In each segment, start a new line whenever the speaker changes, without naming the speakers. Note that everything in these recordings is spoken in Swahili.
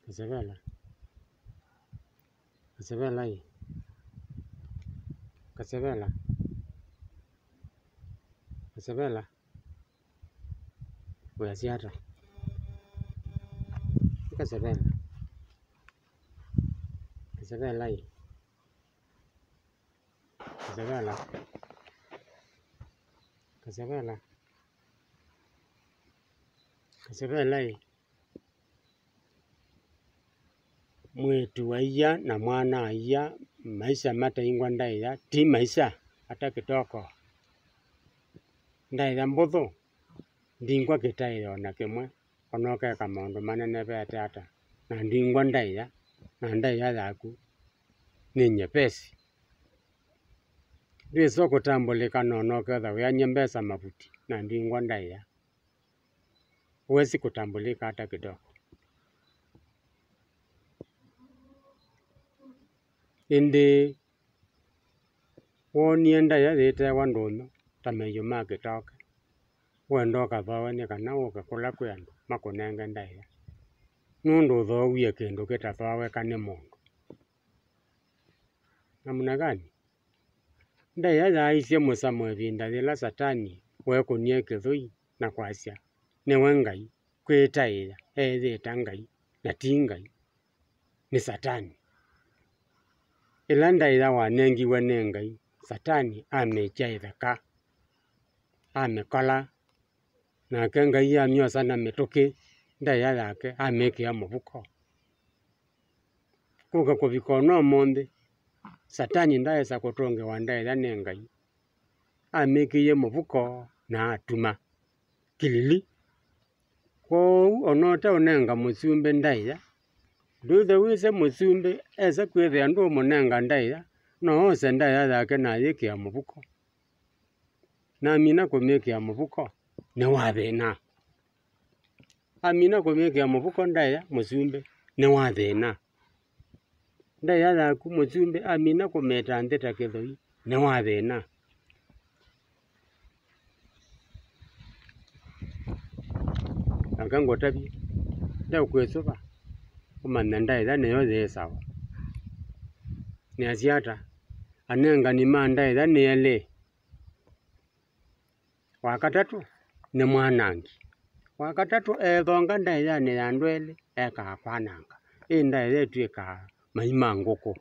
Kasevela hii. Kasevela uyasiata. Kasevela hii. Kasevela hii. Mwetu wa iya na mwana wa iya maisha mataingwa ndaitha ti maisha hata kitoko. Ndaitha mbuthu ndingwa kitaitha ona kimwe onokeka maundu manene vete ata na ndingwa ndaitha na ndaitha yaku ni nyepesi. Riso kutambulika nonoketha wianye mbesa mavuti na ndingwa ndaitha huwezi kutambulika hata kidogo. Indi wonie ndaitha thitewa ndunu ta meyo ma gitoke wenda ukathowanie kana ukakula kwi andu makunenge ndaitha nundu uthowie kindu kitathoweka ni mundu. Namna gani? Ndaitha yaisie musamo ivinda rila Satani wekunie kithui na kwasia niwe Ngai kwitaitha ethita Ngai na ti Ngai ni Satani. Ila ndaitha wanengiwe ni Ngai Satani amekia itheka amekola nake Ngai amiosa na mituki ndaitha yake amekia muvuko. Kuka kuvika no monde Satani ndaesa kutungiwa ndaitha ni Ngai amekie muvuko na atuma kilili. Kou onote unenga musumbe ndaitha nduthe wise musumbe esa kwithia ndu munenga ndaitha no ose ndaitha yake na yikia muvuko na amina kumikia muvuko ni wathina. Amina kumikia muvuko ndaitha musumbe ni wathina. Ndaitha yaku musumbe amina kumeta ndita kithui ni wathina. Akango tabi ndau kwesuva umanya ndaitha niyo thisawa ni asiata anenga ni ma ndaitha ni eli. Wakatatu ni mwanangi. Wakatatu ethonga ndaitha ni ya ndwele eka kwananga ndaitha etwika maima nguku.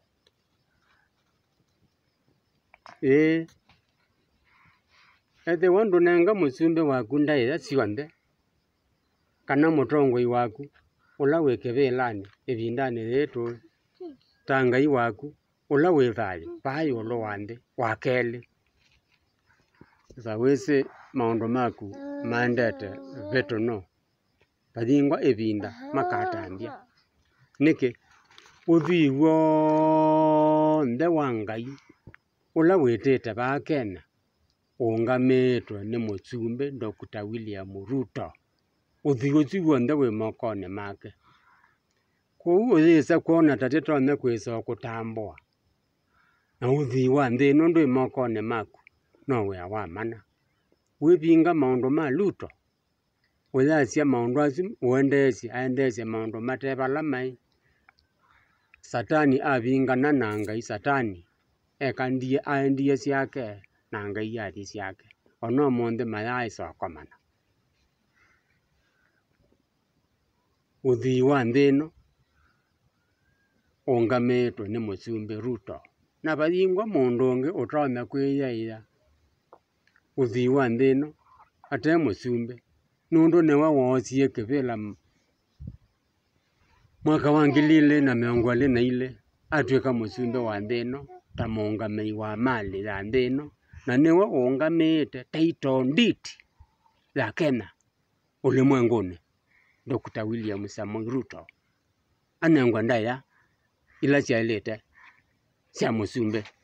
Ethi wandu nenga musumbe waku ndaitha sionthe kana mutongoi waku ula wi kivilani ivindani ritu ta Ngai waku ula wi thayu pai ulu wa nthi wa keli. Sa wisi maundu maku maendete vitu no pathingwa ivinda makatambia niki uthii wonthe wa Ngai ula witite vakena ungamitwe ni musumbe Dr. William Ruto. Uthii ucio wonthe wi mokoni make. Kou uthisa kuona tatitone kwisa kutambua na uthii wa nthi ino ndwi mokoni maku no wia wa mana. Wivinga maundu ma Ruto uyasia maundu acio aendesie maundu matevala mai. Satani avingana na Ngai. Satani aendie siake na Ngai athi siake ono monde mayaisokomana. Uthii wa nthi ino ungamitwe ni musumbe Ruto na vathingwa mundu ungi utonya kwiyaia uthii wa nthi ino ate musumbe nundu niwe wosie kivila mwaka wa 2022 atwika musumbe wa nthi ino ta muungamii wa mali ya nthi ino na niwe ungamite title deed ya Kenya ulimwenguni. Dr. William Samoei Ruto anengwa ndaitha ila ciailite cia musumbe.